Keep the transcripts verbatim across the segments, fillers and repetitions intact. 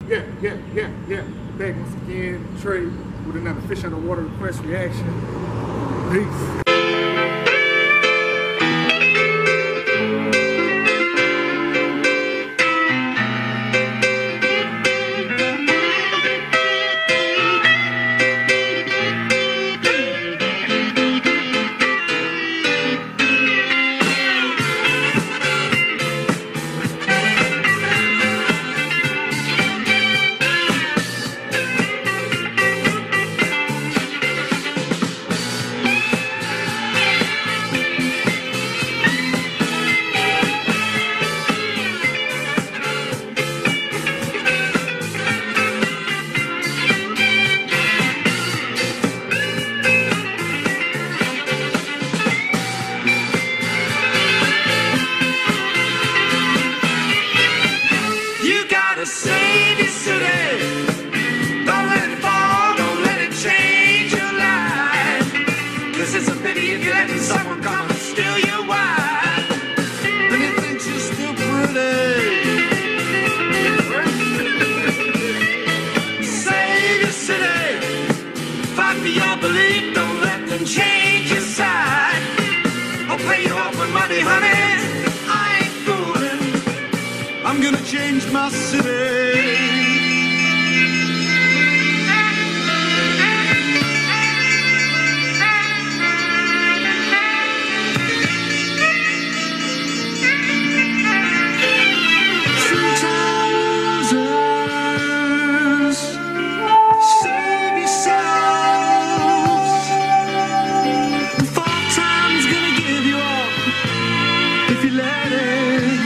Yeah, yeah, yeah, yeah. Back once again, Trey with another Fish Out of Water request reaction. Peace. Save your city. Don't let it fall, don't let it change your life. 'Cause it's a pity if you're letting someone come and steal your wife. And he thinks you're still pretty. Save your city. Fight for your belief, don't let them change your side. I'll pay you off with money, honey. I ain't fooling. I'm gonna change my city. Sometimes losers save yourselves. Four times gonna give you up if you let it.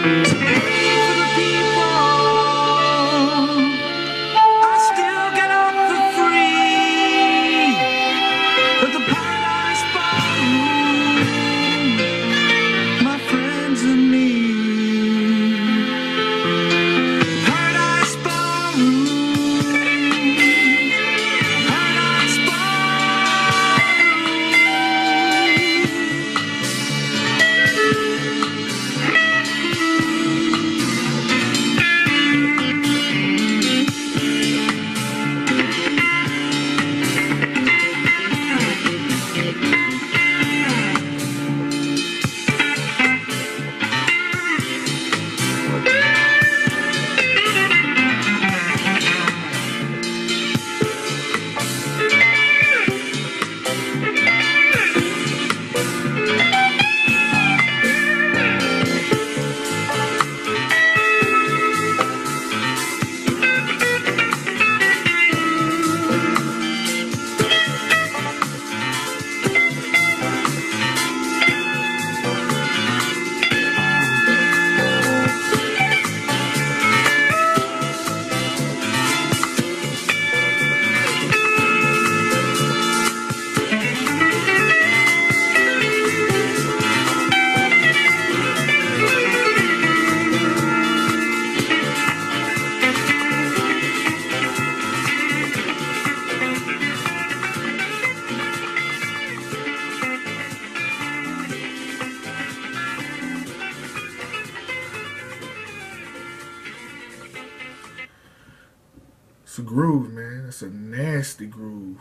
It's a groove, man. It's a nasty groove.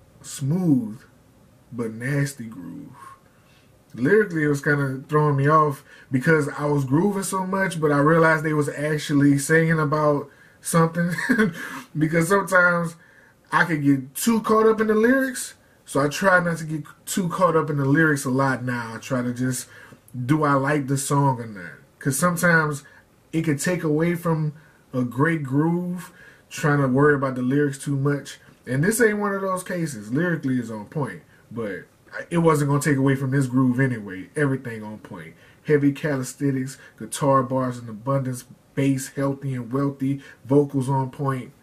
Smooth, but nasty groove. Lyrically, it was kind of throwing me off because I was grooving so much, but I realized they was actually singing about something. Because sometimes I could get too caught up in the lyrics, so I try not to get too caught up in the lyrics a lot now. I try to just, do I like the song or not? Because sometimes it could take away from a great groove, trying to worry about the lyrics too much. And this ain't one of those cases. Lyrically is on point, but it wasn't going to take away from this groove anyway. Everything on point. Heavy calisthenics, guitar bars in abundance, bass healthy and wealthy, vocals on point.